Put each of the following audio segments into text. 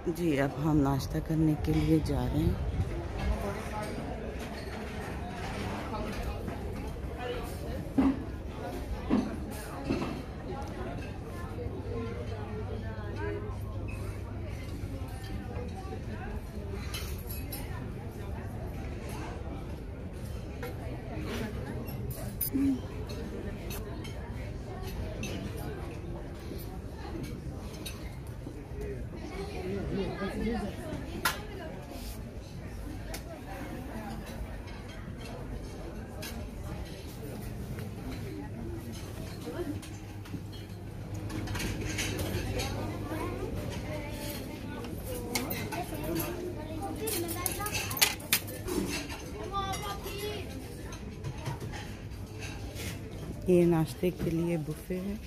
जी अब हम नाश्ता करने के लिए जा रहे हैं। ये नाश्ते के लिए बुफे है।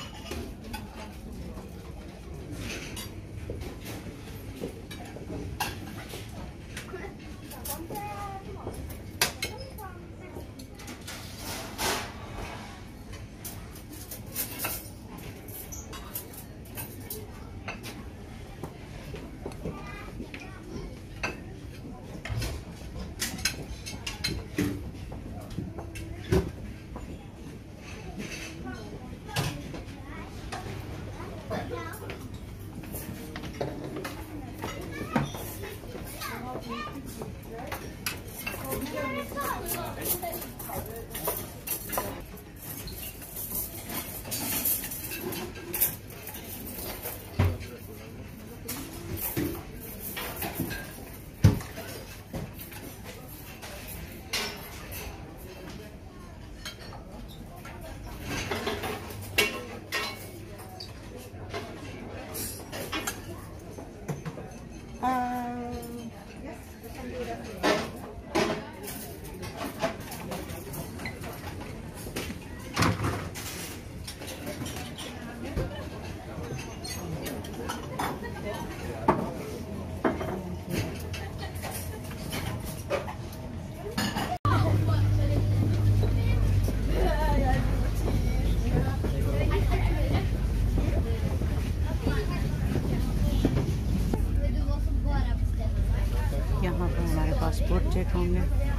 यहाँ पर हमारे पासपोर्ट चेक होंगे।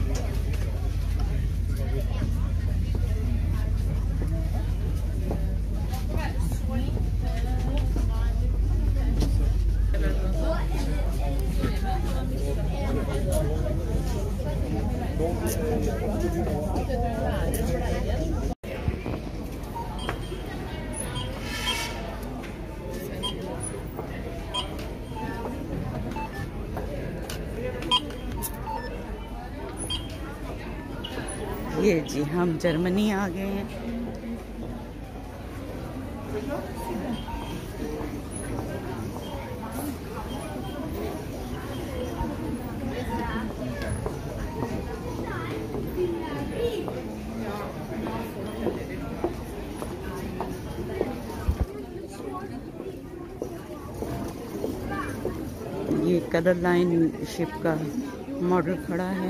ये जी हम जर्मनी आ गए हैं। ये कलर लाइन शिप का मॉडल खड़ा है।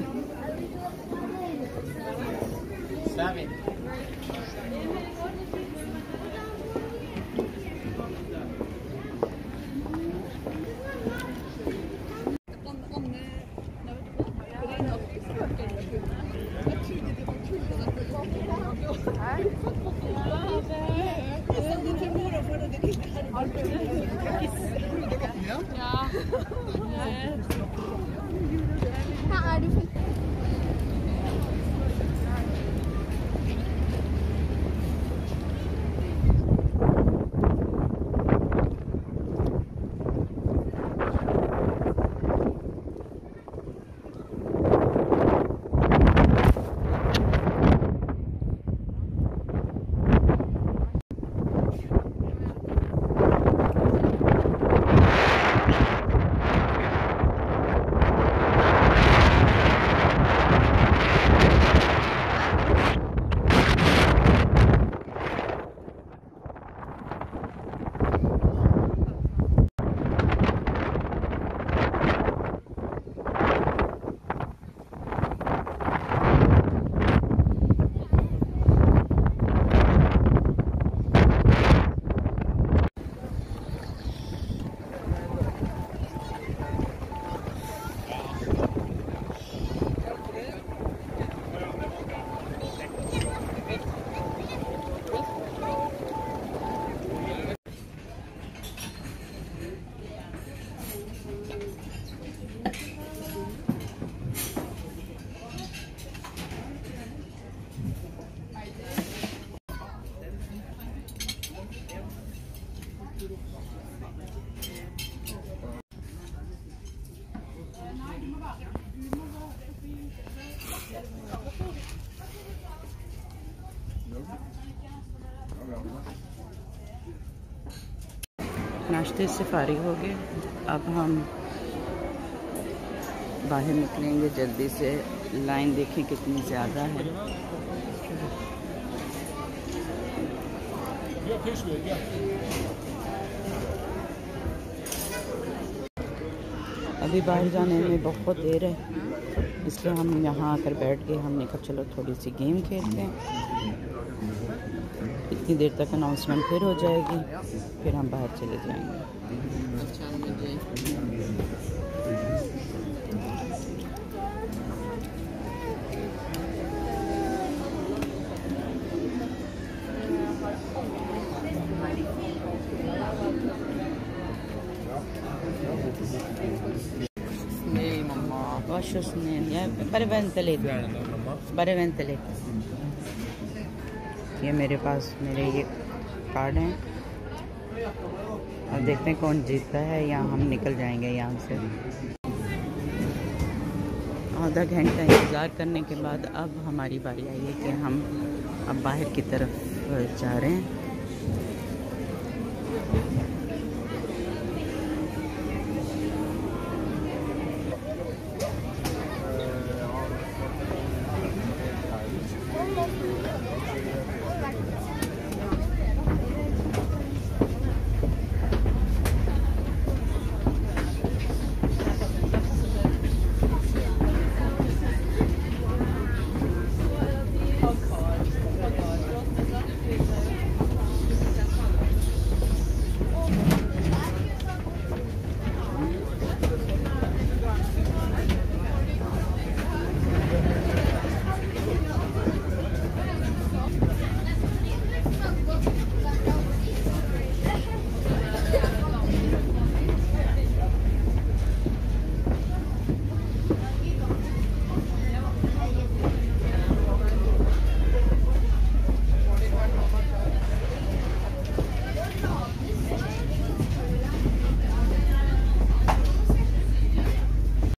नाश्ते से फारिग हो गए। अब हम बाहर निकलेंगे जल्दी से। लाइन देखें कितनी ज़्यादा है। अभी बाहर जाने में बहुत देर है, इसलिए हम यहाँ आकर बैठ गए। हमने कहा चलो थोड़ी सी गेम खेलते हैं। इतनी देर तक अनाउंसमेंट फिर हो जाएगी, फिर हम बाहर चले जाएंगे। Was ist schnell? Ja, Bareventele। ये मेरे पास मेरे ये कार्ड हैं और देखते हैं कौन जीतता है या हम निकल जाएंगे यहाँ से। आधा घंटा इंतज़ार करने के बाद अब हमारी बारी आई है कि हम अब बाहर की तरफ जा रहे हैं।